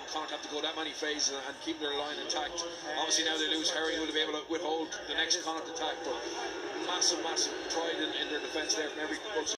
Connacht have to go that many phases and keep their line intact. Obviously now they lose Harry, who will be able to withhold the next Connacht attack, but massive pride in their defence there from every